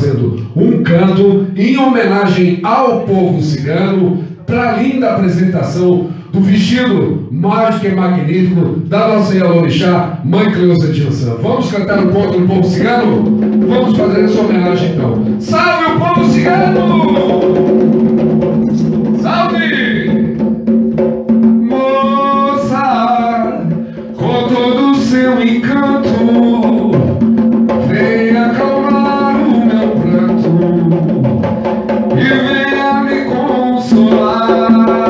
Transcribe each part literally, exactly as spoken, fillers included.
fazendo um canto em homenagem ao povo cigano para a linda apresentação do vestido mágico e magnífico da nossa Yalorixá, Mãe Cleusa de Ançã. Vamos cantar o ponto do povo cigano? Vamos fazer essa homenagem então. Salve o povo cigano! Salve! Moça, com todo o seu encanto, venha acalmar o meu pranto e venha me consolar.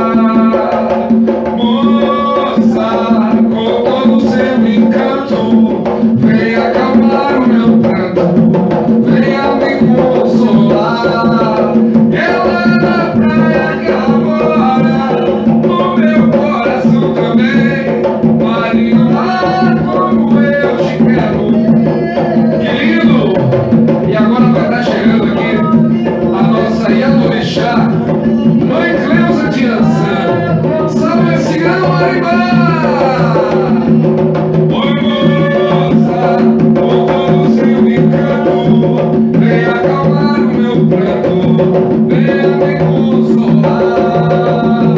Moça, com todo o seu encanto, venha acalmar o meu pranto, venha me consolar. Ela é na praia que agora o meu coração também, marinhar como eu te quero. Que lindo! E agora vai estar chegando aqui a nossa Yalorixá, Mãe Cleusa de Ançã. Salve cigano Marimá! Oi moça, com todo o seu encanto, venha acalmar o meu pranto, venha me consolar.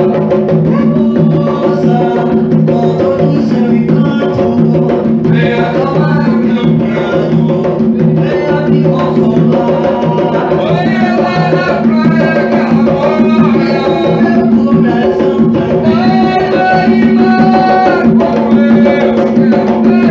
Moça, com todo o seu encanto, Venha acalmar o meu pranto, venha me consolar. oi ela na praia que agora Meu coração também, vai marimar como eu quero ver.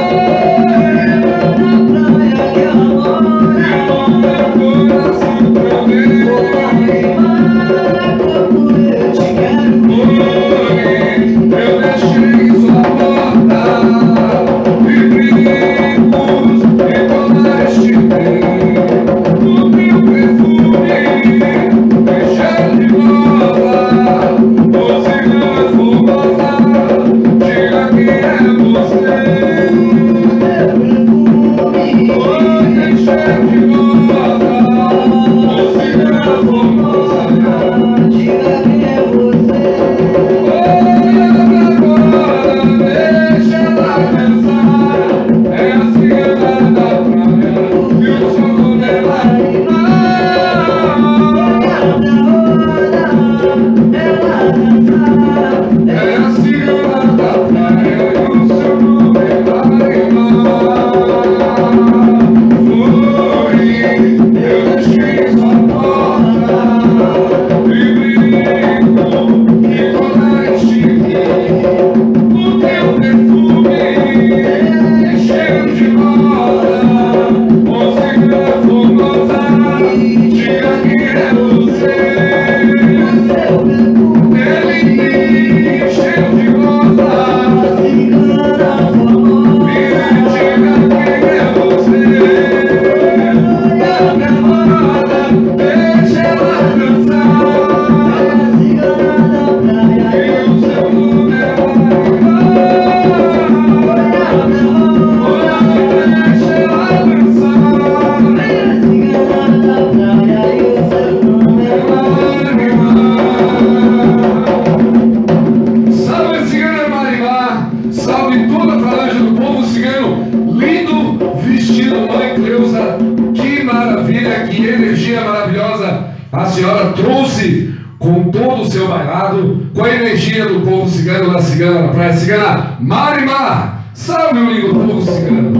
na praia que agora E o meu coração também, marimar como eu te quero. oi, eu deixei sua porta e brincos e toda este bem. O meu perfume cheio de rosa, você não vou gozar, diga que é você. Oi, tem cheiro de rosa, você não vou gozar. Diga que é você. Oi, agora deixa ela pensar, é a cigana da praia e o som dela é a cigana da praia e o som dela foi, eu deixei sua porta e brinco e toda este o teu perfume é cheio de rosa, você não vou gozar, diga que é você. Ele cheio de rosa, me diga quem é você. Minha namorada, deixa ela dançar, e o seu nome é Marimar. Deixa ela dançar, salve cigana Marimar, salve toda a falange do povo cigano. Lindo vestido, Mãe Cleusa, que maravilha, que energia maravilhosa a senhora trouxe com todo o seu bailado, com a energia do povo cigano, da cigana, da praia cigana Marimar. Salve o lindo povo cigano.